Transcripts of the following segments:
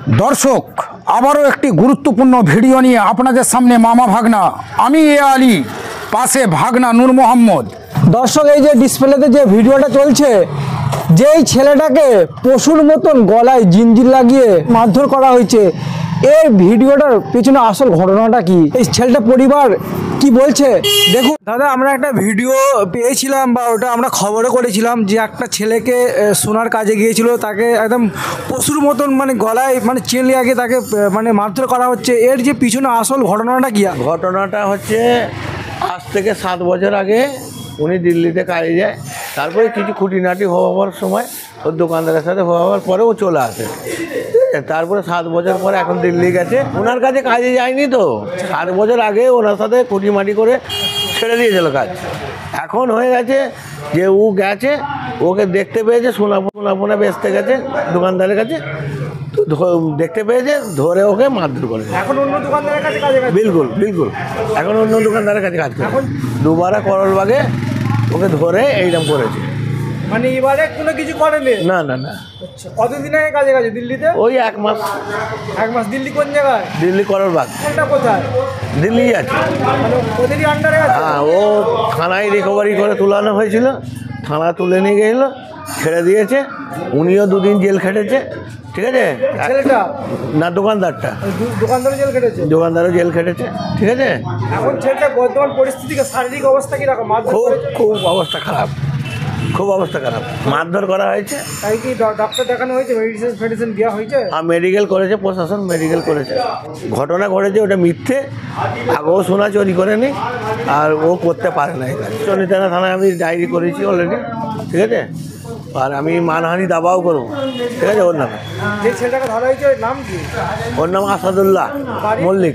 दर्शक आबारो एक गुरुत्वपूर्ण भिडियो निये आपनादेर सामने मामा भागना आमी ए आली पाशे भागना नूर मोहम्मद। दर्शक এই যে ডিসপ্লেতে যে ভিডিওটা চলছে যেই ছেলেটাকে পশুর মতন গলায় জিঞ্জির লাগিয়ে মারধর করা হয়েছে এর ভিডিওটার পেছনে আসল ঘটনাটা কি এই ছেলেটার পরিবার কি বলছে দেখুন। দাদা আমরা একটা ভিডিও পেয়েছিলাম বা ওটা আমরা খবরে করেছিলাম যে একটা ছেলেকে সোনার কাজে গিয়েছিল তাকে একদম পশুর মতন মানে গলায় মানে চেন লাগিয়ে তাকে মানে মারধর করা হচ্ছে এর যে পিছনে আসল ঘটনাটা কি? ঘটনাটা হচ্ছে আজ থেকে 7 বছর আগে উনি দিল্লিতে কাজে যায়, তারপরে কিছু খুঁটিনাটি হওয়ার সময় ওর দোকানদারের সাথে হওয়ার পরে ও চলে আসে। তারপরে 7 বছর পরে এখন দিল্লি গেছে, ওনার কাছে কাজে যায়নি তো 7 বছর আগে ওনার সাথে খুঁটিমাটি করে ছেড়ে দিয়েছিল কাজ। এখন হয়ে গেছে যে ও গেছে, ওকে দেখতে পেয়েছে, সোনা বেচতে গেছে দোকানদারের কাছে, তো দেখতে পেয়েছে ধরে ওকে মারধর করে। এখন অন্য দোকানদারের কাছে কাজ করে? বিলকুল এখন অন্য দোকানদারের কাছে কাজ করে। এখন দুবারা করলবাগে ওকে ধরে এইরকম করেছে। মানে এবারে কোনো কিছু করেনি? না। আচ্ছা, কতদিন আগে কাজে গেছে দিল্লিতে? ওই 1 মাস। 1 মাস? দিল্লি কোন জায়গায়? দিল্লি করলবাগ। কোনটা কোথায়? দিল্লি আছে। মানে ওদেরই আন্ডারে আছে? হ্যাঁ, ও থানায় রিকভারি করে তুলানো হয়েছিল, থানা তুলে নিয়ে গেল, ছেড়ে দিয়েছে। উনিও 2 দিন জেল খেটেছে, ঠিক আছে। ছেলেটা না, দোকানদারটা। দোকানদারও জেল খেটেছে? দোকানদারও জেল খেটেছে, ঠিক আছে। এখন ছেলেটা বর্তমান পরিস্থিতি শারীরিক অবস্থা কিরকম? খুব অবস্থা খারাপ, খুব অবস্থা খারাপ। মারধর করা হয়েছে। তাই কি ডাক্তার দেখানো হয়েছে? মেডিসিন দেওয়া হয়েছে? আর মেডিকেল করেছে, প্রশাসন মেডিকেল করেছে। ঘটনা ঘটেছে ওটা মিথ্যে, আগেও সোনা চুরি করেনি আর ও করতে পারে না। এটা চন্ডিতানা থানায় আমি ডায়েরি করেছি অলরেডি, ঠিক আছে। আর আমি মানহানি দাবাও করবো, ঠিক আছে। ওর নামে যে ছেলেটাকে ধরা হয়েছে ওর নাম কি? ওর নাম আসাদুল্লাহ মল্লিক,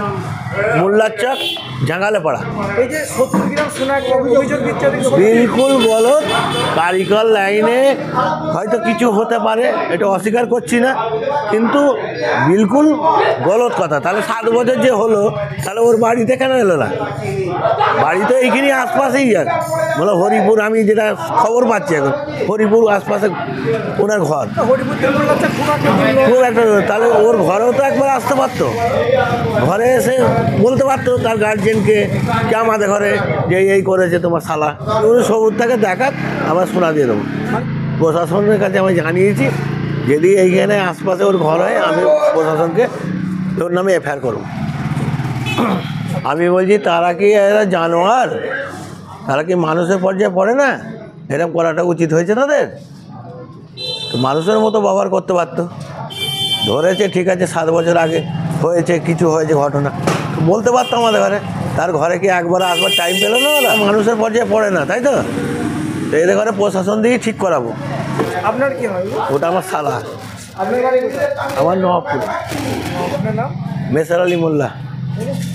মোল্লার চক, জাঙ্গালেপাড়া। এই যে 70 গ্রাম সোনা অভিযোগ দিচ্ছে, বিলকুল গলত। কারিগর লাইনে হয়তো কিছু হতে পারে, এটা অস্বীকার করছি না, কিন্তু বিলকুল গলত কথা। তাহলে 7 বছর যে হলো, তাহলে ওর বাড়িতে কেন এলো না? বাড়ি তো এইখানে আশপাশেই আছে, বলো হরিপুর। আমি যেটা খবর পাচ্ছি এখন হরিপুর আশপাশে ওনার ঘর। খুব একটা, তাহলে ওর ঘরেও তো একবার আসতে পারতো, ঘরে এসে বলতে পারতো তার গার্জেনকে যে আমাদের ঘরে যে এই করেছে তোমার শালা। উনি সবুজটাকে দেখাক, আবার শোনা দিয়ে দেবো। প্রশাসনের কাছে আমি জানিয়েছি যদি এইখানে আশপাশে ওর ঘর হয় আমি প্রশাসনকে ওর নামে এফআইআর করব। আমি বলছি তারা কি এরা জানোয়ার? তারা কি মানুষের পর্যায়ে পড়ে না? এরকম করাটা উচিত হয়েছে তাদের? তো মানুষের মতো ব্যবহার করতে পারতো। ধরেছে ঠিক আছে, 7 বছর আগে হয়েছে, কিছু হয়েছে ঘটনা, বলতে পারতো আমাদের ঘরে। তার ঘরে কি একবার আসবার টাইম পেল না? ওরা মানুষের পর্যায়ে পড়ে না, তাই তো। তো এদের ঘরে প্রশাসন দিয়ে ঠিক করাবো। আপনার কি হয়? ওটা আমার শালা। আপনার বাড়ি কোথায়? আমার নবাবপুর। আপনার নাম? মেসার আলী মোল্লা।